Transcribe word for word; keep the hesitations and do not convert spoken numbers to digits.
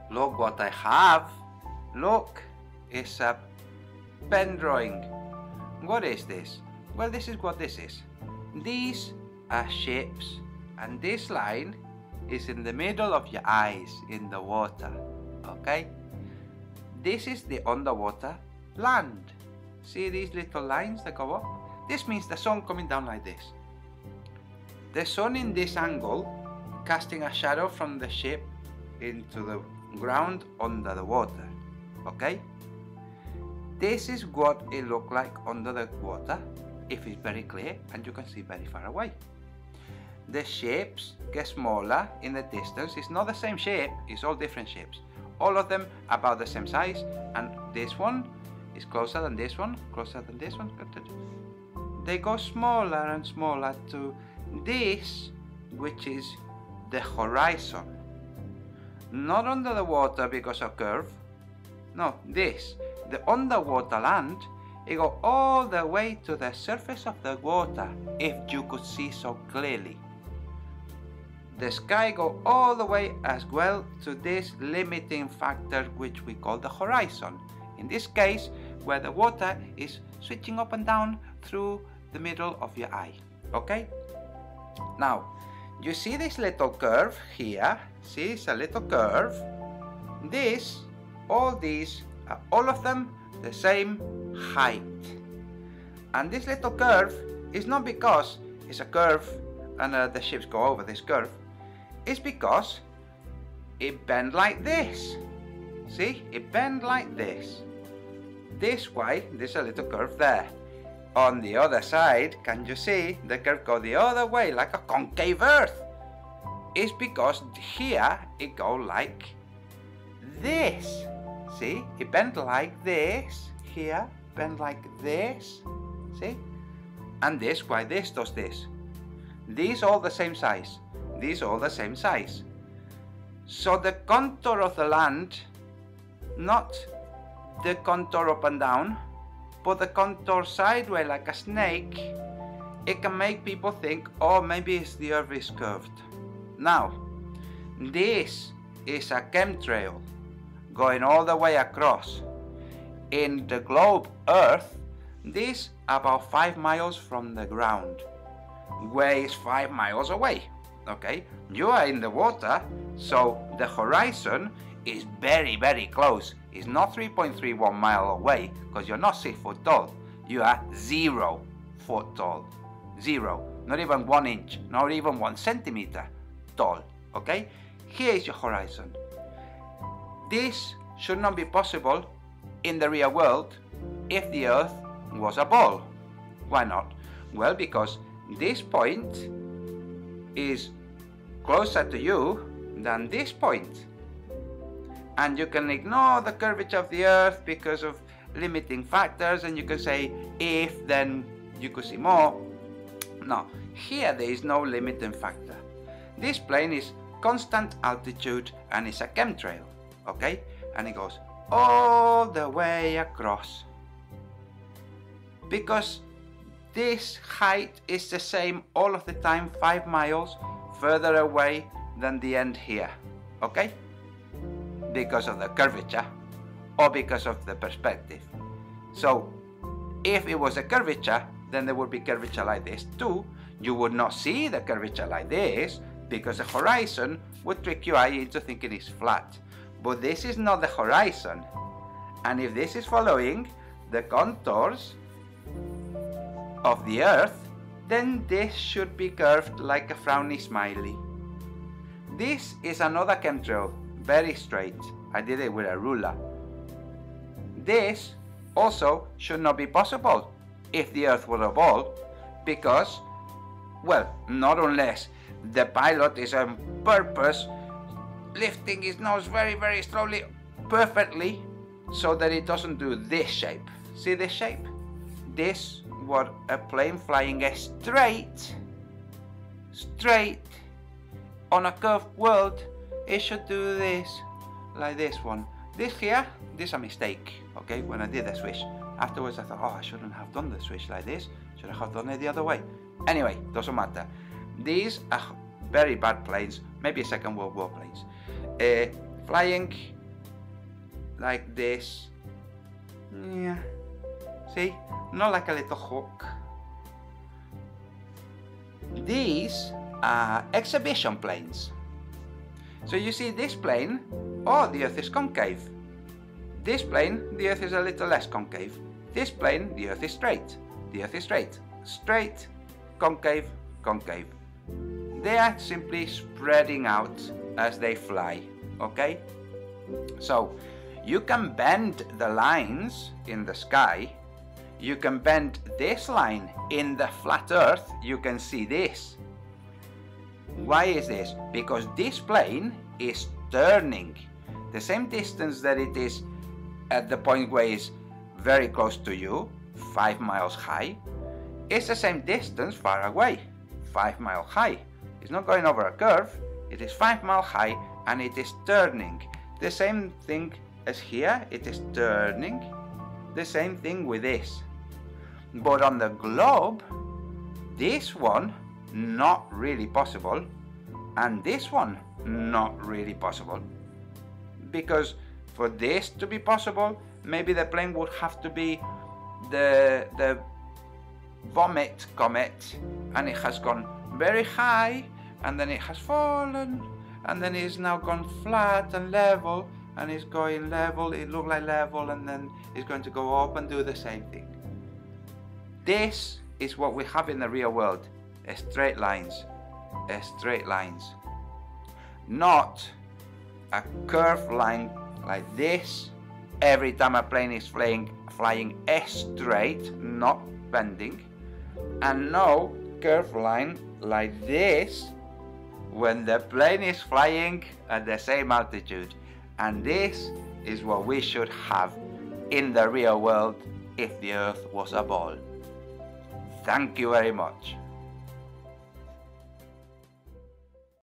Look what I have. Look, it's a pen drawing. What is this? Well, this is what this is. These are ships, and this line is in the middle of your eyes in the water. Okay? This is the underwater land. See these little lines that go up? This means the sun coming down like this. The sun in this angle, casting a shadow from the ship into the ground under the water. Okay? This is what it looks like under the water if it's very clear and you can see very far away. The shapes get smaller in the distance. It's not the same shape, it's all different shapes. All of them about the same size, and this one is closer than this one, closer than this one. They go smaller and smaller to this, which is the horizon. Not under the water because of curve. No, this. The underwater land, it go all the way to the surface of the water, if you could see so clearly. The sky go all the way as well to this limiting factor which we call the horizon. In this case, where the water is switching up and down through the middle of your eye. Okay? Now, you see this little curve here? See, it's a little curve. This, all these, are all of them the same height. And this little curve is not because it's a curve and uh, the ships go over this curve. It's because it bends like this. See, it bends like this. This way, there's a little curve there. On the other side, can you see the curve go the other way like a concave earth? It's because here it go like this. See, it bends like this. Here, bend like this. See? And this, why this does this. These all the same size. These all the same size. So the contour of the land, not the contour up and down, but the contour sideways like a snake, it can make people think, oh, maybe it's the earth is curved. Now, this is a chemtrail going all the way across. In the globe Earth, this about five miles from the ground. Where is five miles away? Okay, you are in the water, so the horizon is very, very close. It's not three point three one mile away, because you're not six foot tall. You are zero foot tall. Zero. Not even one inch, not even one centimeter tall. Okay? Here is your horizon. This should not be possible in the real world if the Earth was a ball. Why not? Well, because this point is closer to you than this point. And you can ignore the curvature of the Earth because of limiting factors, and you can say, if, then you could see more. No, here there is no limiting factor. This plane is constant altitude and it's a chemtrail, okay? And it goes all the way across. Because this height is the same all of the time, five miles further away than the end here, okay? Because of the curvature or because of the perspective. So if it was a curvature, then there would be curvature like this too. You would not see the curvature like this because the horizon would trick your eye into thinking it's flat. But this is not the horizon. And if this is following the contours of the Earth, then this should be curved like a frowny smiley. This is another chemtrail, very straight. I did it with a ruler. This also should not be possible if the Earth were a ball, because, well, not unless the pilot is on purpose lifting his nose very, very slowly, perfectly, so that it doesn't do this shape. See this shape? This what a plane flying straight, straight on a curved world, it should do this, like this one. This here, this is a mistake, okay, when I did the switch. Afterwards I thought, oh, I shouldn't have done the switch like this, should I have done it the other way? Anyway, doesn't matter. These are very bad planes, maybe Second World War planes. Uh, flying like this. Yeah, see, not like a little hook. These are exhibition planes. So you see this plane, oh, the Earth is concave. This plane, the Earth is a little less concave. This plane, the Earth is straight. The Earth is straight. Straight, concave, concave. They are simply spreading out as they fly, okay? So you can bend the lines in the sky. You can bend this line in the flat Earth. You can see this. Why is this? Because this plane is turning the same distance that it is at the point where it's very close to you, five miles high. It's the same distance far away, five miles high. It's not going over a curve. It is five miles high and it is turning. The same thing as here, it is turning. The same thing with this. But on the globe, this one, not really possible. And this one, not really possible. Because for this to be possible, maybe the plane would have to be the, the vomit comet. And it has gone very high, and then it has fallen, and then it's now gone flat and level, and it's going level, it looked like level, and then it's going to go up and do the same thing. This is what we have in the real world, straight lines, straight lines. Not a curved line like this, every time a plane is flying, flying straight, not bending, and no curved line like this, when the plane is flying at the same altitude. And this is what we should have in the real world if the Earth was a ball. Thank you very much.